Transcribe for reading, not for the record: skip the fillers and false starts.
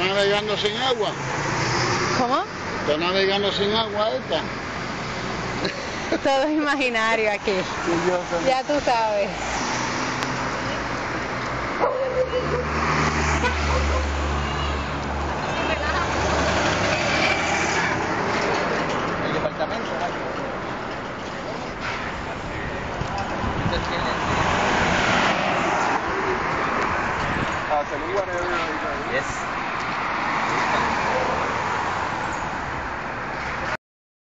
navegando sin agua. ¿Cómo? Está navegando sin agua esta. Todo es imaginario aquí. Ya tú sabes. El departamento, Tell me whatever. Yes.